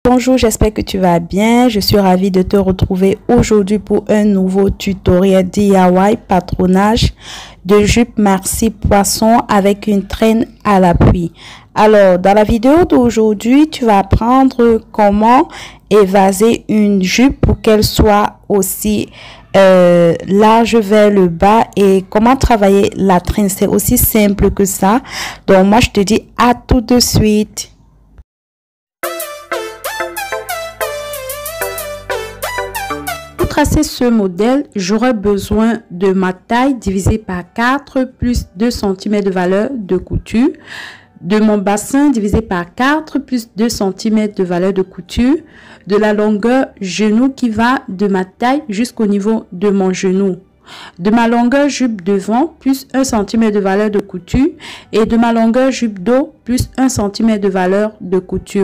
Bonjour, j'espère que tu vas bien. Je suis ravie de te retrouver aujourd'hui pour un nouveau tutoriel DIY patronage de jupe maxi poisson avec une traîne à l'appui. Alors, dans la vidéo d'aujourd'hui, tu vas apprendre comment évaser une jupe pour qu'elle soit aussi large vers le bas et comment travailler la traîne. C'est aussi simple que ça. Donc, moi, je te dis à tout de suite. Pour tracer ce modèle, j'aurai besoin de ma taille divisée par 4 plus 2 cm de valeur de couture, de mon bassin divisé par 4 plus 2 cm de valeur de couture, de la longueur genou qui va de ma taille jusqu'au niveau de mon genou, de ma longueur jupe devant plus 1 cm de valeur de couture et de ma longueur jupe dos plus 1 cm de valeur de couture.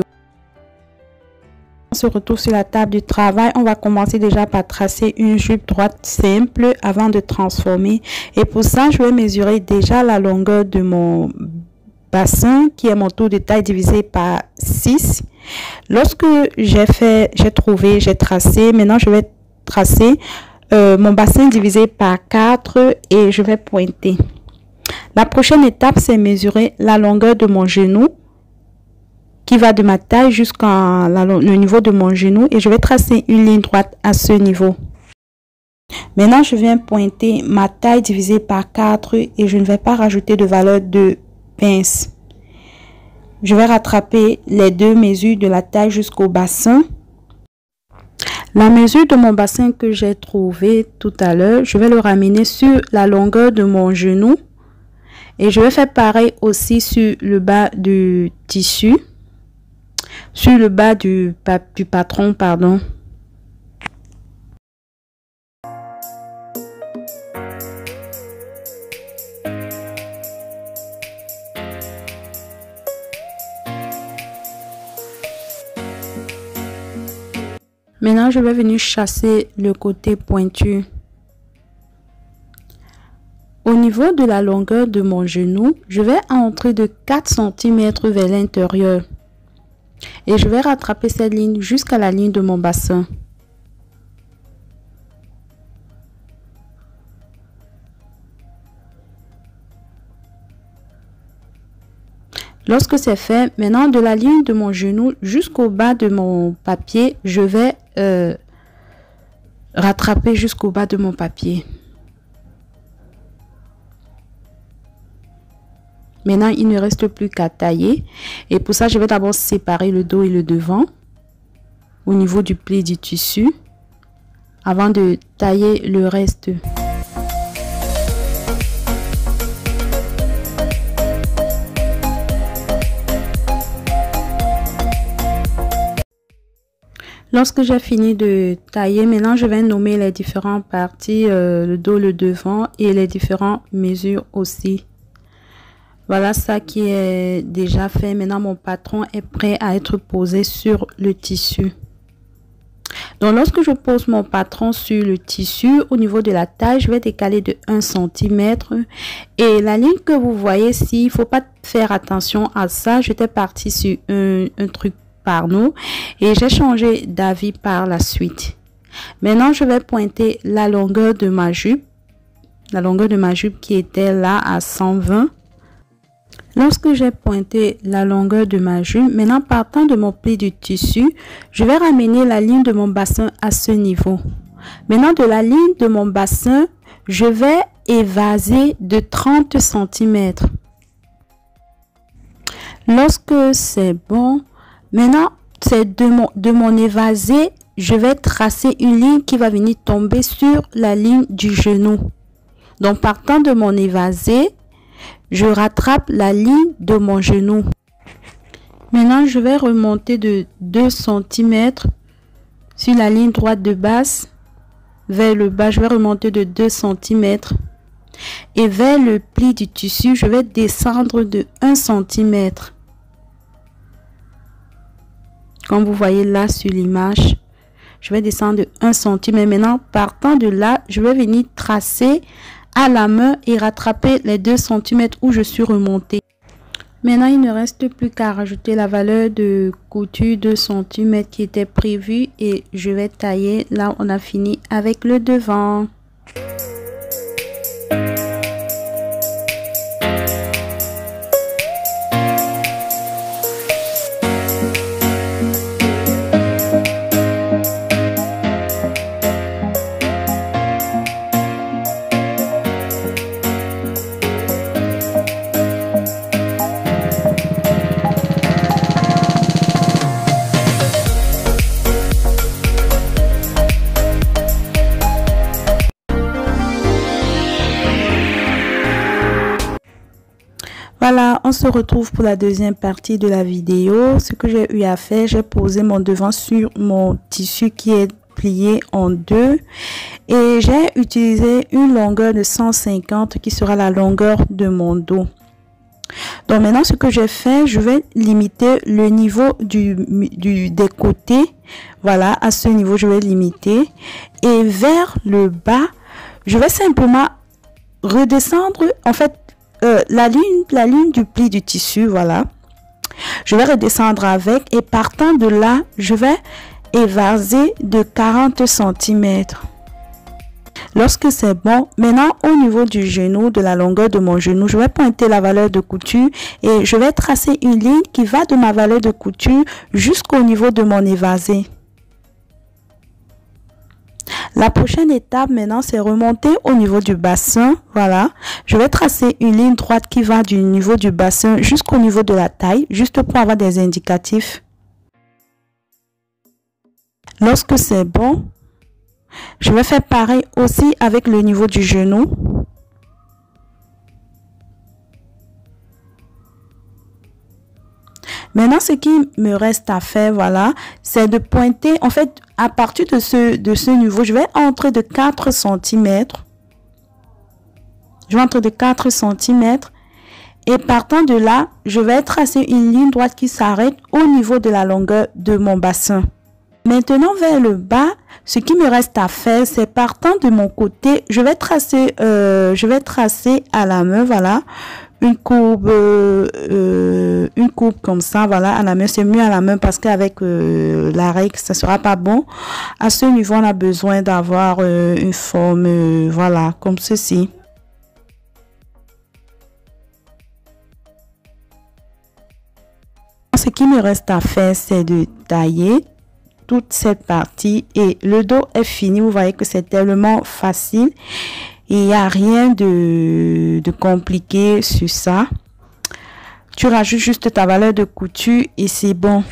On se retrouve sur la table du travail. On va commencer déjà par tracer une jupe droite simple avant de transformer. Et pour ça, je vais mesurer déjà la longueur de mon bassin qui est mon tour de taille divisé par 6. Lorsque j'ai tracé, maintenant je vais tracer mon bassin divisé par 4 et je vais pointer. La prochaine étape, c'est mesurer la longueur de mon genou qui va de ma taille jusqu'à le niveau de mon genou et je vais tracer une ligne droite à ce niveau. Maintenant, je viens pointer ma taille divisée par 4 et je ne vais pas rajouter de valeur de pince. Je vais rattraper les deux mesures de la taille jusqu'au bassin. La mesure de mon bassin que j'ai trouvé tout à l'heure, je vais le ramener sur la longueur de mon genou et je vais faire pareil aussi sur le bas du tissu. Sur le bas du patron, pardon. Maintenant, je vais venir chasser le côté pointu. Au niveau de la longueur de mon genou, je vais entrer de 4 cm vers l'intérieur. Et je vais rattraper cette ligne jusqu'à la ligne de mon bassin. Lorsque c'est fait, maintenant de la ligne de mon genou jusqu'au bas de mon papier, je vais rattraper jusqu'au bas de mon papier. Maintenant, il ne reste plus qu'à tailler. Et pour ça, je vais d'abord séparer le dos et le devant au niveau du pli du tissu avant de tailler le reste. Lorsque j'ai fini de tailler, maintenant, je vais nommer les différentes parties, le dos, le devant et les différentes mesures aussi. Voilà ça qui est déjà fait. Maintenant, mon patron est prêt à être posé sur le tissu. Donc, lorsque je pose mon patron sur le tissu, au niveau de la taille, je vais décaler de 1 cm. Et la ligne que vous voyez ici, il ne faut pas faire attention à ça. J'étais partie sur un truc par nous et j'ai changé d'avis par la suite. Maintenant, je vais pointer la longueur de ma jupe. La longueur de ma jupe qui était là à 120. Lorsque j'ai pointé la longueur de ma jupe, maintenant partant de mon pli du tissu, je vais ramener la ligne de mon bassin à ce niveau. Maintenant de la ligne de mon bassin, je vais évaser de 30 cm. Lorsque c'est bon, maintenant c'est de mon évasé, je vais tracer une ligne qui va venir tomber sur la ligne du genou. Donc partant de mon évasé, je rattrape la ligne de mon genou. Maintenant, je vais remonter de 2 cm sur la ligne droite de base vers le bas. Je vais remonter de 2 cm et vers le pli du tissu, je vais descendre de 1 cm. Comme vous voyez là sur l'image, je vais descendre de 1 cm. Maintenant, partant de là, je vais venir tracer à la main et rattraper les 2 cm où je suis remontée. Maintenant, il ne reste plus qu'à rajouter la valeur de couture 2 cm qui était prévue et je vais tailler. Là, on a fini avec le devant. Voilà, on se retrouve pour la deuxième partie de la vidéo. Ce que j'ai eu à faire, j'ai posé mon devant sur mon tissu qui est plié en deux et j'ai utilisé une longueur de 150 qui sera la longueur de mon dos. Donc maintenant, ce que j'ai fait, je vais limiter le niveau des côtés. Voilà, à ce niveau, je vais limiter. Et vers le bas, je vais simplement redescendre, en fait, la ligne du pli du tissu, voilà. Je vais redescendre avec et partant de là, je vais évaser de 40 cm. Lorsque c'est bon, maintenant au niveau du genou, de la longueur de mon genou, je vais pointer la valeur de couture et je vais tracer une ligne qui va de ma valeur de couture jusqu'au niveau de mon évasé. La prochaine étape maintenant, c'est remonter au niveau du bassin. Voilà, je vais tracer une ligne droite qui va du niveau du bassin jusqu'au niveau de la taille, juste pour avoir des indicatifs. Lorsque c'est bon, je vais faire pareil aussi avec le niveau du genou. Maintenant, ce qui me reste à faire, voilà, c'est de pointer, en fait, à partir de ce niveau, je vais entrer de 4 cm. Je vais entrer de 4 cm. Et partant de là, je vais tracer une ligne droite qui s'arrête au niveau de la longueur de mon bassin. Maintenant, vers le bas, ce qui me reste à faire, c'est partant de mon côté, je vais tracer à la main, voilà, une courbe comme ça, voilà, à la main. C'est mieux à la main parce qu'avec la règle, ça sera pas bon. À ce niveau, on a besoin d'avoir une forme, voilà, comme ceci. Ce qui me reste à faire, c'est de tailler toute cette partie et le dos est fini. Vous voyez que c'est tellement facile. Il n'y a rien de compliqué sur ça. Tu rajoutes juste ta valeur de couture et c'est bon.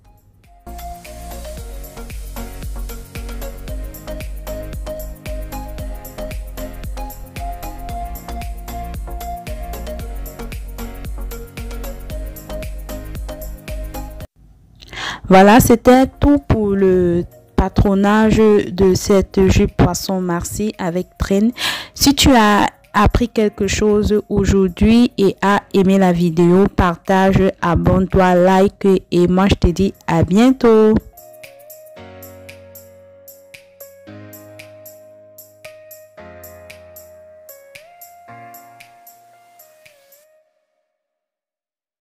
Voilà, c'était tout pour le patronage de cette jupe poisson Marcy avec traîne. Si tu as appris quelque chose aujourd'hui et a aimé la vidéo, partage, abonne-toi, like et moi je te dis à bientôt.